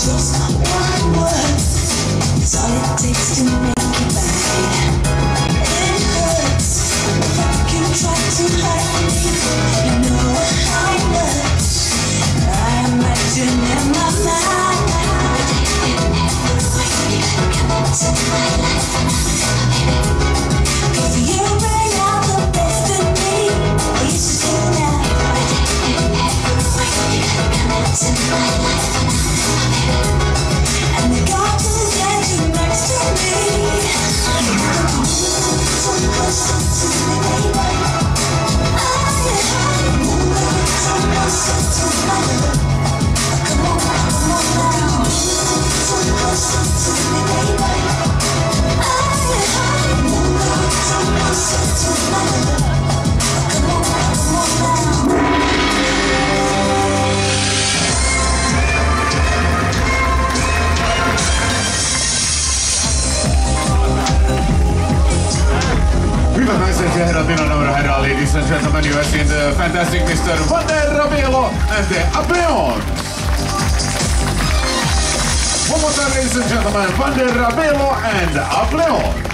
Just one word is all it takes to make it right. It hurts, you try to hurt me. You know how much I imagine in my mind. Cause you bring out the best in me. You should do now. And the God who get you next to me. So close to me, baby. So close to my love. Come on now. So close to me, baby. So close to my love. Come on now. Hyvät naiset ja herrat, mina nummer herrar, ladies and gentlemen, you have seen the fantastic Mr. Rabelo and the Apeons. One more time, ladies and gentlemen, Rabelo and Apeons.